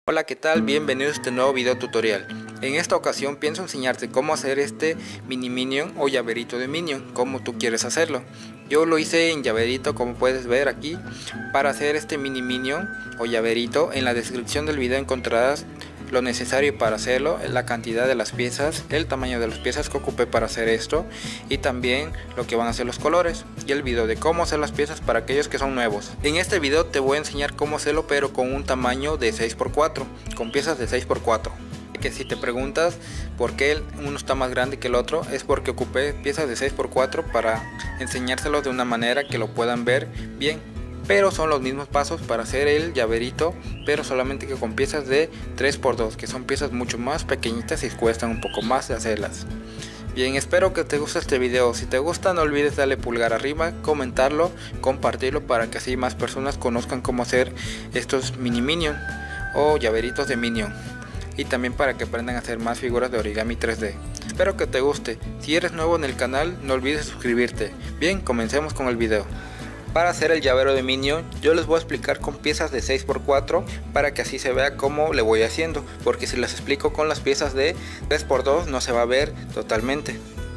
Hola, ¿qué tal? Bienvenidos a este nuevo video tutorial. En esta ocasión pienso enseñarte cómo hacer este mini minion o llaverito de minion, como tú quieres hacerlo. Yo lo hice en llaverito, como puedes ver aquí. Para hacer este mini minion o llaverito, en la descripción del video encontrarás lo necesario para hacerlo, la cantidad de las piezas, el tamaño de las piezas que ocupé para hacer esto y también lo que van a ser los colores y el video de cómo hacer las piezas para aquellos que son nuevos. En este video te voy a enseñar cómo hacerlo, pero con un tamaño de 6x4, con piezas de 6x4. Que si te preguntas por qué uno está más grande que el otro, es porque ocupé piezas de 6x4 para enseñárselos de una manera que lo puedan ver bien. Pero son los mismos pasos para hacer el llaverito, pero solamente que con piezas de 3x2, que son piezas mucho más pequeñitas y cuestan un poco más de hacerlas. Bien, espero que te guste este video. Si te gusta, no olvides darle pulgar arriba, comentarlo, compartirlo para que así más personas conozcan cómo hacer estos mini minion o llaveritos de minion, y también para que aprendan a hacer más figuras de origami 3D. Espero que te guste. Si eres nuevo en el canal, no olvides suscribirte. Bien, comencemos con el video. Para hacer el llavero de minion, yo les voy a explicar con piezas de 6x4 para que así se vea cómo le voy haciendo, porque si les explico con las piezas de 3x2 no se va a ver totalmente,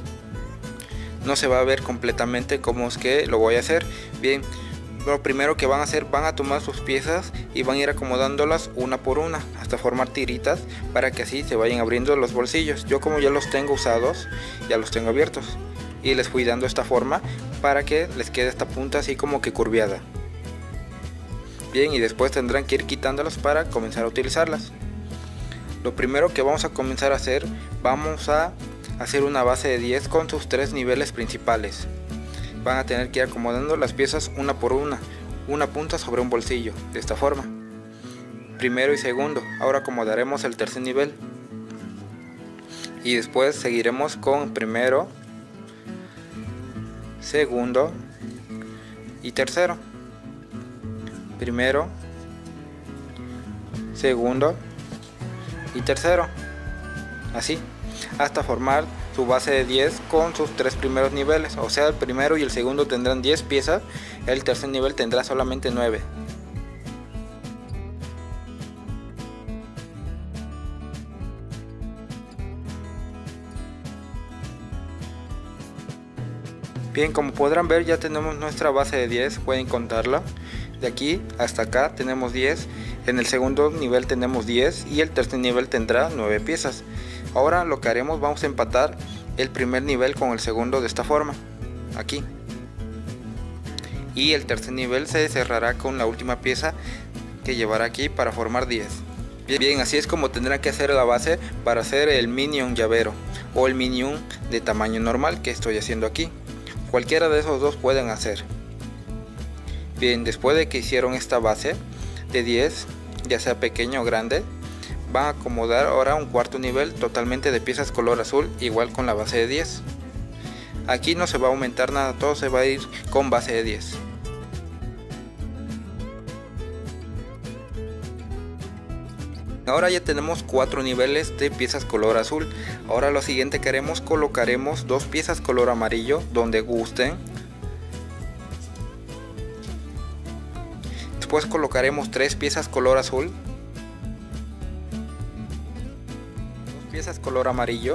no se va a ver completamente cómo es que lo voy a hacer. Bien, lo primero que van a hacer, van a tomar sus piezas y van a ir acomodándolas una por una hasta formar tiritas para que así se vayan abriendo los bolsillos. Yo, como ya los tengo usados, ya los tengo abiertos y les fui dando esta forma para que les quede esta punta así como que curviada. Bien, y después tendrán que ir quitándolas para comenzar a utilizarlas. Lo primero que vamos a comenzar a hacer, vamos a hacer una base de 10 con sus 3 niveles principales. Van a tener que ir acomodando las piezas una por una punta sobre un bolsillo, de esta forma. Primero y segundo. Ahora acomodaremos el tercer nivel y después seguiremos con primero, segundo y tercero. Primero, segundo y tercero, así hasta formar su base de 10 con sus 3 primeros niveles. O sea, el primero y el segundo tendrán 10 piezas, el tercer nivel tendrá solamente 9. Bien, como podrán ver, ya tenemos nuestra base de 10, pueden contarla. De aquí hasta acá tenemos 10, en el segundo nivel tenemos 10 y el tercer nivel tendrá 9 piezas. Ahora lo que haremos, vamos a empatar el primer nivel con el segundo de esta forma, aquí. Y el tercer nivel se cerrará con la última pieza que llevará aquí para formar 10. Bien, así es como tendrán que hacer la base para hacer el minion llavero o el minion de tamaño normal que estoy haciendo aquí. Cualquiera de esos dos pueden hacer. Bien, después de que hicieron esta base de 10, ya sea pequeño o grande, van a acomodar ahora un cuarto nivel totalmente de piezas color azul, igual con la base de 10. Aquí no se va a aumentar nada, todo se va a ir con base de 10. Ahora ya tenemos 4 niveles de piezas color azul. Ahora lo siguiente que haremos, colocaremos 2 piezas color amarillo donde gusten. Después colocaremos 3 piezas color azul, 2 piezas color amarillo,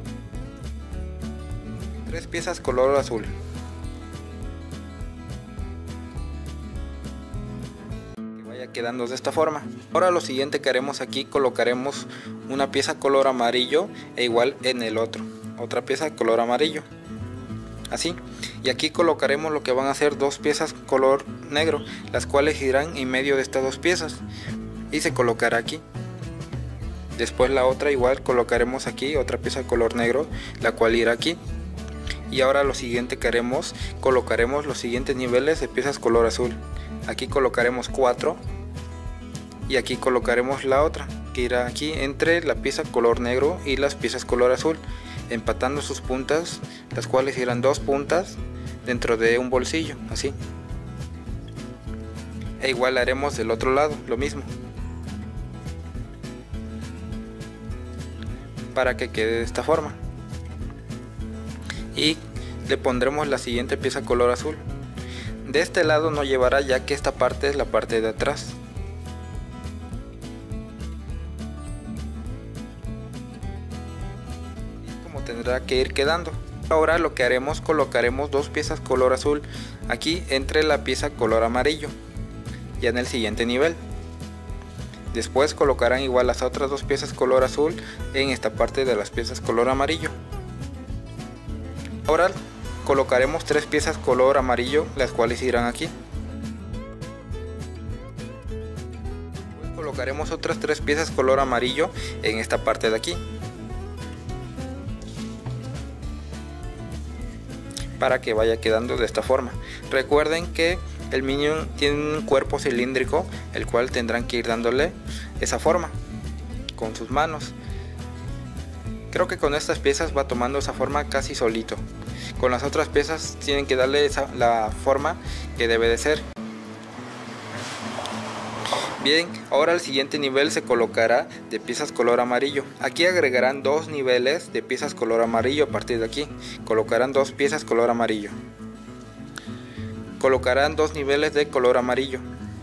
3 piezas color azul. Quedando de esta forma. Ahora lo siguiente que haremos aquí, colocaremos una pieza color amarillo e igual en el otro, otra pieza color amarillo, así. Y aquí colocaremos lo que van a ser 2 piezas color negro, las cuales irán en medio de estas 2 piezas y se colocará aquí. Después la otra igual colocaremos aquí otra pieza color negro, la cual irá aquí. Y ahora lo siguiente que haremos, colocaremos los siguientes niveles de piezas color azul. Aquí colocaremos 4 y aquí colocaremos la otra que irá aquí entre la pieza color negro y las piezas color azul, empatando sus puntas, las cuales irán 2 puntas dentro de un bolsillo, así. E igual haremos del otro lado lo mismo, para que quede de esta forma. Y le pondremos la siguiente pieza color azul. De este lado no llevará, ya que esta parte es la parte de atrás. tendrá que ir quedando. Ahora lo que haremos, colocaremos dos piezas color azul aquí entre la pieza color amarillo, ya en el siguiente nivel. Después colocarán igual las otras dos piezas color azul en esta parte de las piezas color amarillo. Ahora colocaremos tres piezas color amarillo, las cuales irán aquí. Después colocaremos otras tres piezas color amarillo en esta parte de aquí, para que vaya quedando de esta forma. Recuerden que el Minion tiene un cuerpo cilíndrico, el cual tendrán que ir dándole esa forma con sus manos. Creo que con estas piezas va tomando esa forma casi solito. Con las otras piezas tienen que darle la forma que debe de ser. Bien, ahora el siguiente nivel se colocará de piezas color amarillo. Aquí agregarán dos niveles de piezas color amarillo. A partir de aquí colocarán dos piezas color amarillo. Colocarán dos niveles de color amarillo.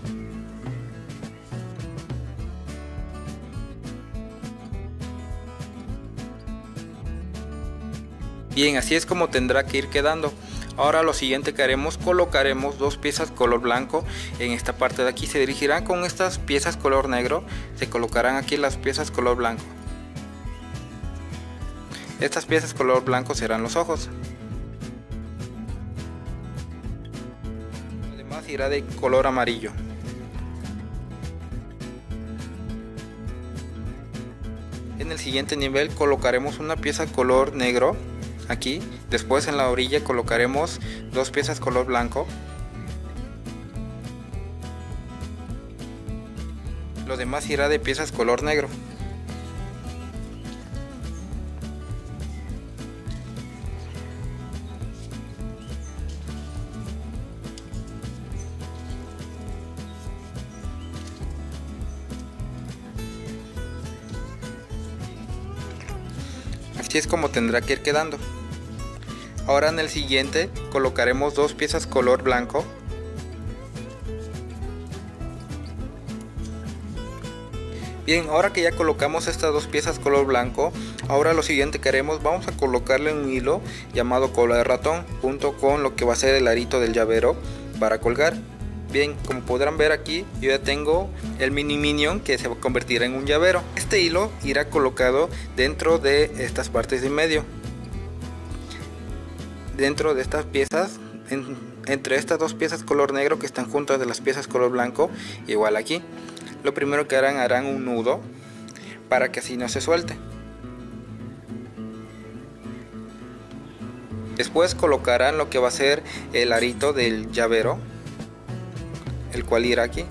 Bien, así es como tendrá que ir quedando. Ahora lo siguiente que haremos, colocaremos dos piezas color blanco en esta parte de aquí. Se dirigirán con estas piezas color negro, se colocarán aquí las piezas color blanco. Estas piezas color blanco serán los ojos. Además irá de color amarillo. En el siguiente nivel colocaremos una pieza color negro aquí. Después en la orilla colocaremos dos piezas color blanco. Lo demás irá de piezas color negro. Así es como tendrá que ir quedando. Ahora en el siguiente colocaremos dos piezas color blanco. Bien, ahora que ya colocamos estas dos piezas color blanco, ahora lo siguiente que haremos, vamos a colocarle un hilo llamado cola de ratón junto con lo que va a ser el arito del llavero para colgar. Bien, como podrán ver aquí, yo ya tengo el mini minion que se convertirá en un llavero. Este hilo irá colocado dentro de estas partes de medio. Dentro de estas piezas, entre estas dos piezas color negro que están juntas de las piezas color blanco, igual aquí. Lo primero que harán un nudo para que así no se suelte. Después colocarán lo que va a ser el arito del llavero, el cual irá aquí.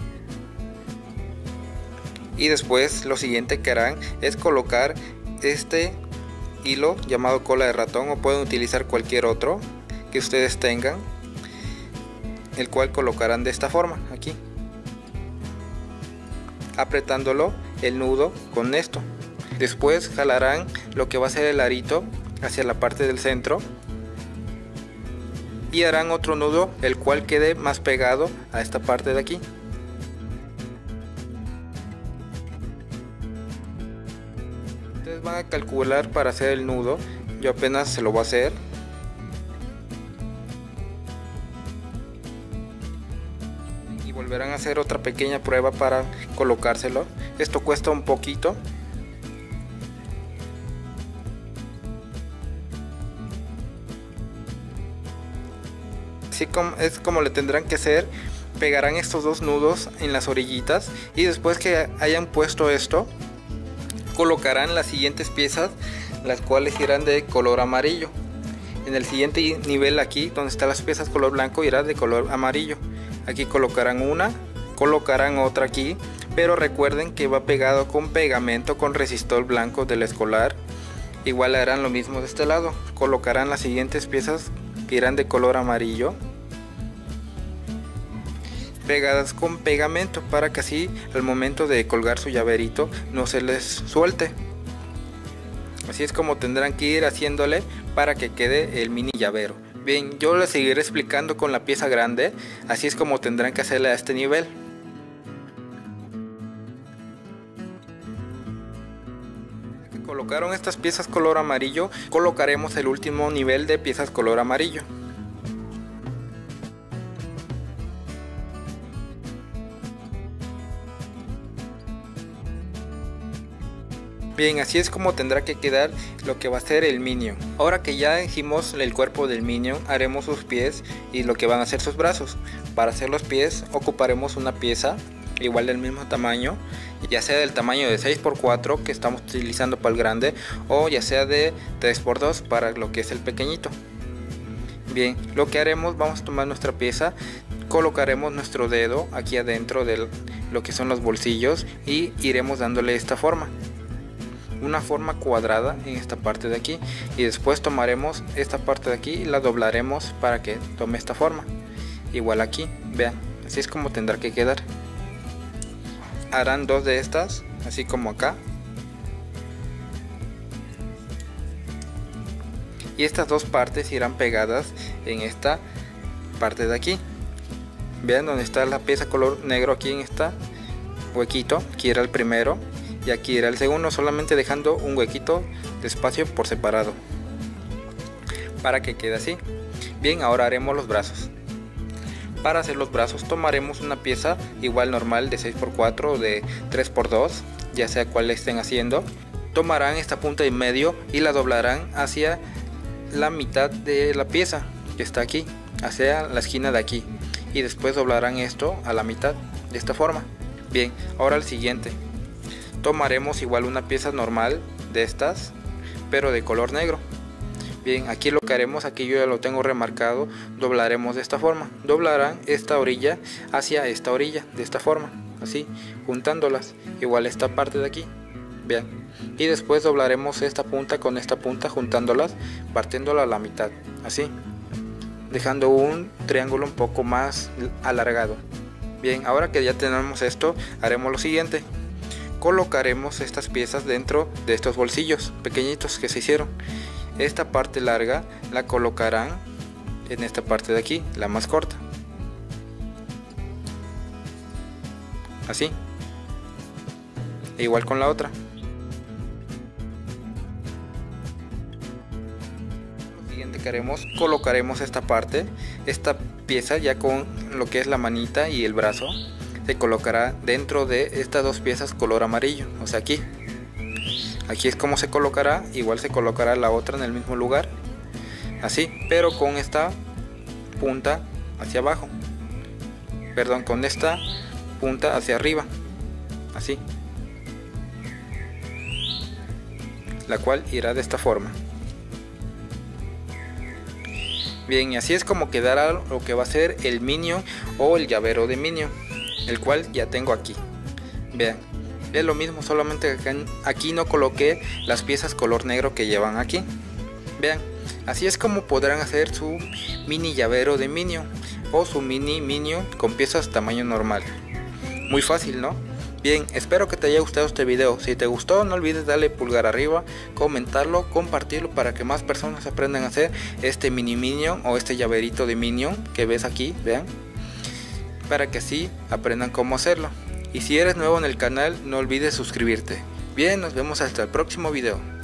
Y después lo siguiente que harán es colocar este hilo llamado cola de ratón, o pueden utilizar cualquier otro que ustedes tengan, el cual colocarán de esta forma aquí, apretándolo el nudo con esto. Después jalarán lo que va a ser el arito hacia la parte del centro y harán otro nudo, el cual quede más pegado a esta parte de aquí. Ustedes van a calcular para hacer el nudo, yo apenas se lo voy a hacer. Y volverán a hacer otra pequeña prueba para colocárselo. Esto cuesta un poquito. Así es como le tendrán que hacer. Pegarán estos dos nudos en las orillitas y después que hayan puesto esto, colocarán las siguientes piezas, las cuales irán de color amarillo. En el siguiente nivel aquí donde están las piezas color blanco irá de color amarillo. Aquí colocarán una, colocarán otra aquí, pero recuerden que va pegado con pegamento con resistol blanco del escolar. Igual harán lo mismo de este lado, colocarán las siguientes piezas que irán de color amarillo, pegadas con pegamento, para que así al momento de colgar su llaverito no se les suelte. Así es como tendrán que ir haciéndole para que quede el mini llavero. Bien, yo les seguiré explicando con la pieza grande, así es como tendrán que hacerle a este nivel. colocaron estas piezas color amarillo, colocaremos el último nivel de piezas color amarillo. Bien, así es como tendrá que quedar lo que va a ser el Minion. Ahora que ya hicimos el cuerpo del Minion, haremos sus pies y lo que van a ser sus brazos. Para hacer los pies ocuparemos una pieza igual del mismo tamaño, ya sea del tamaño de 6x4 que estamos utilizando para el grande, o ya sea de 3x2 para lo que es el pequeñito. Bien, lo que haremos, vamos a tomar nuestra pieza, colocaremos nuestro dedo aquí adentro de lo que son los bolsillos y iremos dándole esta forma, una forma cuadrada en esta parte de aquí, y después tomaremos esta parte de aquí y la doblaremos para que tome esta forma, igual aquí, vean, así es como tendrá que quedar. Harán dos de estas, así como acá, y estas dos partes irán pegadas en esta parte de aquí. Vean donde está la pieza color negro, aquí en esta huequito, aquí era el primero y aquí era el segundo, solamente dejando un huequito de espacio por separado para que quede así. Bien, ahora haremos los brazos. Para hacer los brazos tomaremos una pieza igual normal de 6x4 o de 3x2, ya sea cual estén haciendo. Tomarán esta punta en medio y la doblarán hacia la mitad de la pieza que está aquí, hacia la esquina de aquí, y después doblarán esto a la mitad de esta forma. Bien, ahora el siguiente. Tomaremos igual una pieza normal de estas, pero de color negro. Bien, aquí lo que haremos, aquí yo ya lo tengo remarcado, doblaremos de esta forma. Doblarán esta orilla hacia esta orilla, de esta forma, así, juntándolas, igual esta parte de aquí, vean. Y después doblaremos esta punta con esta punta, juntándolas, partiéndola a la mitad, así, dejando un triángulo un poco más alargado. Bien, ahora que ya tenemos esto, haremos lo siguiente. Colocaremos estas piezas dentro de estos bolsillos pequeñitos que se hicieron. Esta parte larga la colocarán en esta parte de aquí, la más corta, así, e igual con la otra. Lo siguiente que haremos, colocaremos esta parte, esta pieza ya con lo que es la manita y el brazo, se colocará dentro de estas dos piezas color amarillo, o sea aquí. Aquí es como se colocará, igual se colocará la otra en el mismo lugar, así, pero con esta punta hacia abajo, perdón, con esta punta hacia arriba, así, la cual irá de esta forma. Bien, y así es como quedará lo que va a ser el Minion o el llavero de Minion, el cual ya tengo aquí. Vean, es lo mismo, solamente que aquí no coloqué las piezas color negro que llevan aquí. Vean, así es como podrán hacer su mini llavero de Minion o su mini Minion con piezas tamaño normal. Muy fácil, ¿no? Bien, espero que te haya gustado este video. Si te gustó, no olvides darle pulgar arriba, comentarlo, compartirlo para que más personas aprendan a hacer este mini Minion o este llaverito de Minion que ves aquí, vean, para que así aprendan cómo hacerlo. Y si eres nuevo en el canal, no olvides suscribirte. Bien, nos vemos hasta el próximo video.